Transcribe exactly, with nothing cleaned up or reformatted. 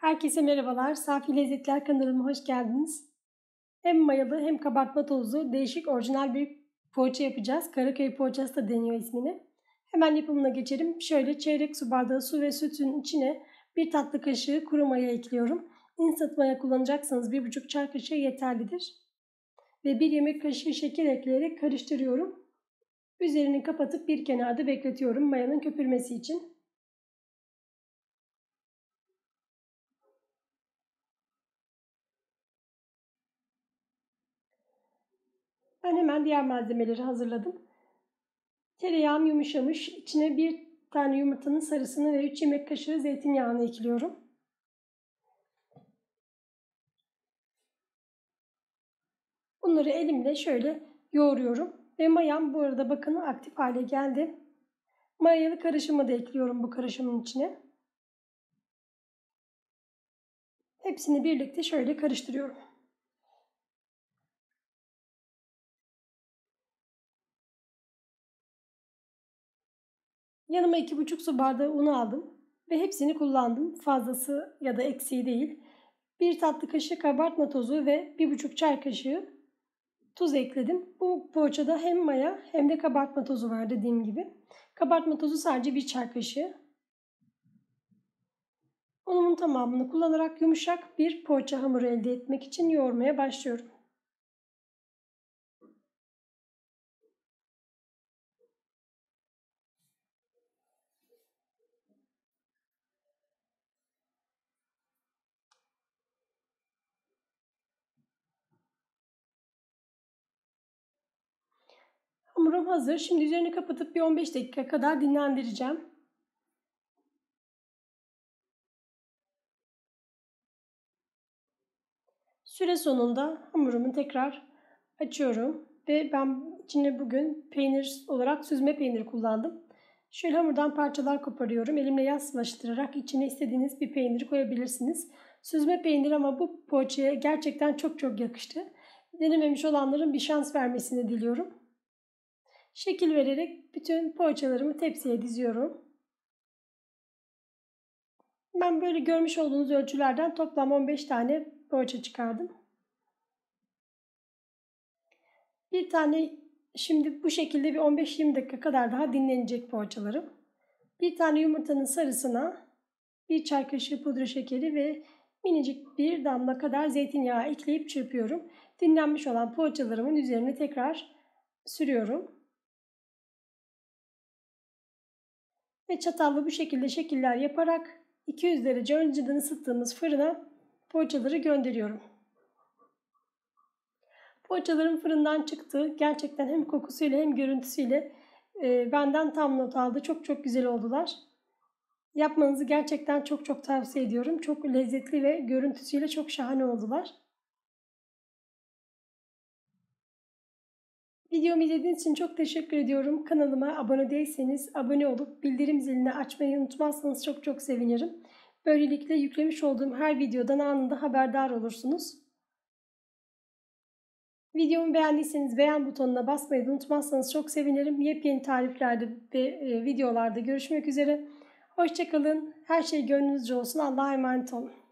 Herkese merhabalar. Safi Lezzetler kanalıma hoş geldiniz. Hem mayalı hem kabartma tozlu değişik orijinal bir poğaça yapacağız. Karaköy poğaçası da deniyor ismini. Hemen yapımına geçelim. Şöyle çeyrek su bardağı su ve sütün içine bir tatlı kaşığı kuru maya ekliyorum. Instant maya kullanacaksanız bir buçuk çay kaşığı yeterlidir. Ve bir yemek kaşığı şeker ekleyerek karıştırıyorum. Üzerini kapatıp bir kenarda bekletiyorum mayanın köpürmesi için. Ben hemen diğer malzemeleri hazırladım. Tereyağım yumuşamış. İçine bir tane yumurtanın sarısını ve üç yemek kaşığı zeytinyağını ekliyorum. Bunları elimle şöyle yoğuruyorum. Ve mayam bu arada bakın aktif hale geldi. Mayalı karışımı da ekliyorum bu karışımın içine. Hepsini birlikte şöyle karıştırıyorum. Yanıma iki buçuk su bardağı un aldım ve hepsini kullandım. Fazlası ya da eksiği değil. bir tatlı kaşığı kabartma tozu ve bir buçuk çay kaşığı tuz ekledim. Bu poğaçada hem maya hem de kabartma tozu var dediğim gibi. Kabartma tozu sadece bir çay kaşığı. Unumun tamamını kullanarak yumuşak bir poğaça hamuru elde etmek için yoğurmaya başlıyorum. Hamurum hazır. Şimdi üzerini kapatıp bir on beş dakika kadar dinlendireceğim. Süre sonunda hamurumu tekrar açıyorum ve ben içine bugün peynir olarak süzme peynir kullandım. Şöyle hamurdan parçalar koparıyorum. Elimle yassılaştırarak içine istediğiniz bir peyniri koyabilirsiniz. Süzme peynir ama bu poğaçaya gerçekten çok çok yakıştı. Denememiş olanların bir şans vermesini diliyorum. Şekil vererek bütün poğaçalarımı tepsiye diziyorum. Ben böyle görmüş olduğunuz ölçülerden toplam on beş tane poğaça çıkardım. Bir tane şimdi bu şekilde bir on beş yirmi dakika kadar daha dinlenecek poğaçalarım. Bir tane yumurtanın sarısına bir çay kaşığı pudra şekeri ve minicik bir damla kadar zeytinyağı ekleyip çırpıyorum. Dinlenmiş olan poğaçalarımın üzerine tekrar sürüyorum. Ve çatalla bu şekilde şekiller yaparak iki yüz derece önceden ısıttığımız fırına poğaçaları gönderiyorum. Poğaçalarım fırından çıktı. Gerçekten hem kokusuyla hem görüntüsüyle e, benden tam not aldı. Çok çok güzel oldular. Yapmanızı gerçekten çok çok tavsiye ediyorum. Çok lezzetli ve görüntüsüyle çok şahane oldular. Videomu izlediğiniz için çok teşekkür ediyorum. Kanalıma abone değilseniz abone olup bildirim zilini açmayı unutmazsanız çok çok sevinirim. Böylelikle yüklemiş olduğum her videodan anında haberdar olursunuz. Videomu beğendiyseniz beğen butonuna basmayı unutmazsanız çok sevinirim. Yepyeni tariflerde ve videolarda görüşmek üzere. Hoşça kalın. Her şey gönlünüzce olsun. Allah'a emanet olun.